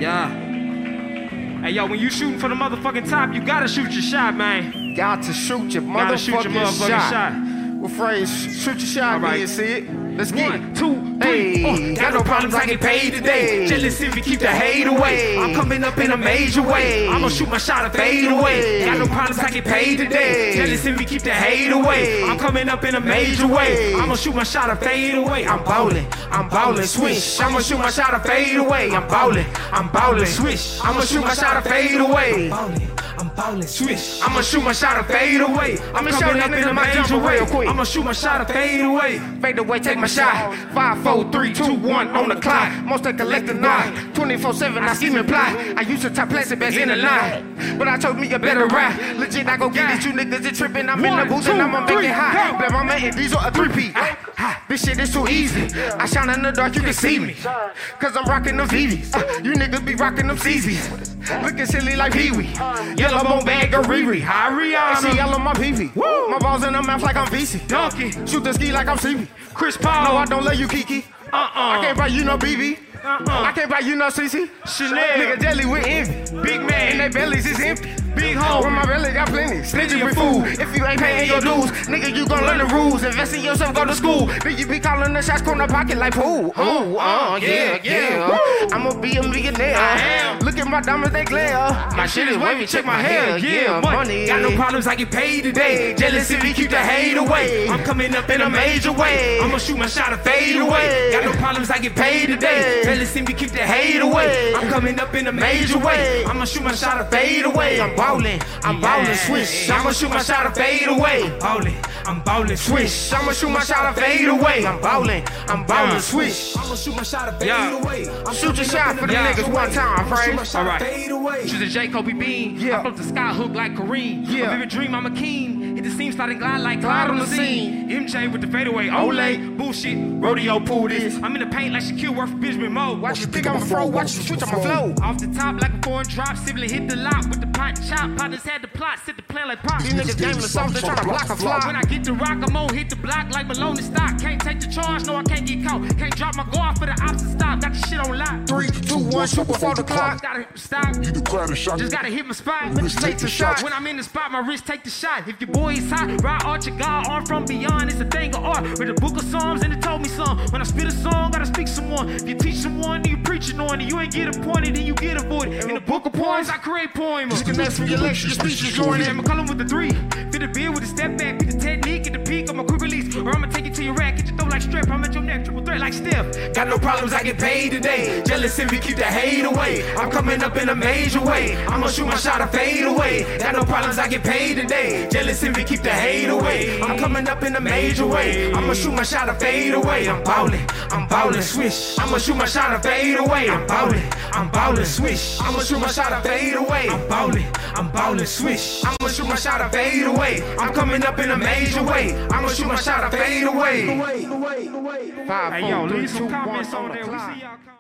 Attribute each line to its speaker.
Speaker 1: Yeah. Hey, yo, when you shooting for the motherfucking top, you gotta shoot your shot, man.
Speaker 2: Got to shoot your motherfucking shot. What phrase? Shoot your shot,
Speaker 1: all right.
Speaker 2: man, see it? Let's get it.
Speaker 1: 1, 2, 3.
Speaker 2: Hey,
Speaker 1: got no problems, I get paid today. Jealous if you keep the hate away. I'm coming up in a major way. I'ma shoot my shot and fade away. Got no problems, I get paid today. Jealous if you keep the hate away. I'm coming up in a major way. I'ma shoot my shot and fade away. I'm ballin', swish. I'ma shoot my shot and fade away. I'm ballin', swish. I'ma shoot my shot and fade away. I'm ballin', swish. I'ma shoot my shot and fade away. I'm coming up in a major way. I'ma shoot my shot and fade away.
Speaker 2: Fade away, take my shot. 5, 4, 3, 2, 1 on the clock. Most I collect the 9. 24/7, I scheme and plot. I used to top plastic bags in the line, but I told me a better rap. Legit, I go get these 2 niggas that trippin'. I'm in the booth and I'ma make it hot. Black Mama and Diesel a 3P. This shit is too easy. I shine in the dark, you can see me. Cause I'm rockin' them VVs. You niggas be rockin' them CZs. Looking silly like Pee-wee. Yellow bone bag of Riri.
Speaker 1: Hi, Rihanna.
Speaker 2: See yellow my PV. My balls in the mouth like I'm VC.
Speaker 1: Donkey.
Speaker 2: Shoot the ski like I'm CB.
Speaker 1: Chris Paul.
Speaker 2: No, I don't love you, Kiki. I can't buy you no BB. I can't buy you no CC.
Speaker 1: Chanel.
Speaker 2: Nigga jelly with envy.
Speaker 1: Big man.
Speaker 2: And their bellies is empty.
Speaker 1: Big hole.
Speaker 2: When my belly got plenty. Snitching with food. If you ain't paying your dues, nigga, you gon' learn the rules. Invest in yourself, go to school. Then you be calling the shots, corner pocket like pool. Yeah. I'ma be a millionaire.
Speaker 1: I am.
Speaker 2: Look at my diamonds, they glare. My shit is wavy, check my hair. Yeah, money.
Speaker 1: Got no problems, I get paid today. Jealous if you keep the hate away. I'm coming up in a major way. I'ma shoot my shot and fade away. Got no problems, I get paid today. Jealous if you keep the hate away. I'm coming up in a major way. I'ma shoot my shot and fade away. I'm ballin', swish. I'ma shoot my shot and fade away. I'm ballin', swish. I'ma shoot my shot and fade away. I'm ballin', swish. I'ma shoot my shot and fade away.
Speaker 2: Shoot your shot for the niggas one time, friend.
Speaker 1: Alright. She's a J. Kobe Bean.
Speaker 2: Yeah.
Speaker 1: I float the sky hook like Kareem.
Speaker 2: Yeah.
Speaker 1: A vivid dream, I'm a king. Hit the seam, slide and glide like Clyde on the scene. MJ with the fadeaway. Olay. Bullshit. Rodeo pool this. I'm in the paint like Shaquille worth Benjamin Moe.
Speaker 2: Watch you pick on my flow, watch you switch on my flow.
Speaker 1: Off the top like a foreign drop. Sibling hit the lot with the pot chop. Partners had the plot. Sit the plan like pop.
Speaker 2: These niggas game the soft, they tryna block a fly.
Speaker 1: When I get the rock, I'm on hit the block like Malone stock. Can't take the charge, no I can't get caught. Can't drop my guard for the opposite stop. Got the shit on lock.
Speaker 2: 3, 2, 1, shoot before the clock.
Speaker 1: Gotta stop.
Speaker 3: You the crowd shot.
Speaker 1: Just gotta hit my spot.
Speaker 2: Take the shot.
Speaker 1: When I'm in the spot, my wrist take the shot. If your boy is hot, ride arch your God, arm from beyond. It's a thing of art. Read a book of Psalms and it told me some. When I spit a song, gotta speak someone. If you teach someone, then you preaching on it. You ain't get appointed, then you get avoided. In the book of poems, I create poems.
Speaker 2: Disconnect from your lecture, your speech is joining.
Speaker 1: I'm calling with the 3. Fit the beer with a step back. Fit the technique at the peak of my quick release. Or I'ma take you to your rack. Get your throat like strap. I'm at your neck. Triple threat like Steph. Got no problems, I get paid today. Jealous if you keep the hate away. I'm coming up in a major way. I'ma shoot my shot and fade away. Got no problems, I get paid today. Jealous if you keep the hate away. I'm coming up in a major way. I'ma shoot my shot and fade away. I'm ballin', swish. I'ma shoot my shot and fade away. I'm ballin', swish. I'ma shoot my shot and fade away. I'm ballin', swish. I'ma shoot my shot and fade away. I'm coming up in a major way. I'ma shoot my shot and fade away.
Speaker 2: 5, 4, 3, 2, 1
Speaker 1: comments on
Speaker 2: on the
Speaker 1: there. We
Speaker 2: clock.
Speaker 1: see y'all.